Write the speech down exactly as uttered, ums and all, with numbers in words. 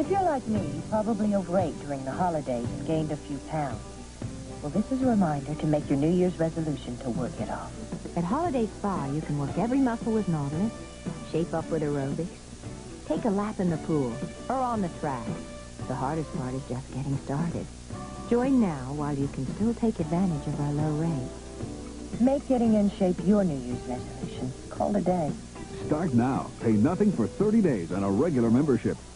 If you're like me, you probably overate during the holidays and gained a few pounds. Well, this is a reminder to make your New Year's resolution to work it off. At Holiday Spa, you can work every muscle with Nautilus, shape up with aerobics, take a lap in the pool, or on the track. The hardest part is just getting started. Join now while you can still take advantage of our low rates. Make getting in shape your New Year's resolution. Call today. Start now. Pay nothing for thirty days on a regular membership.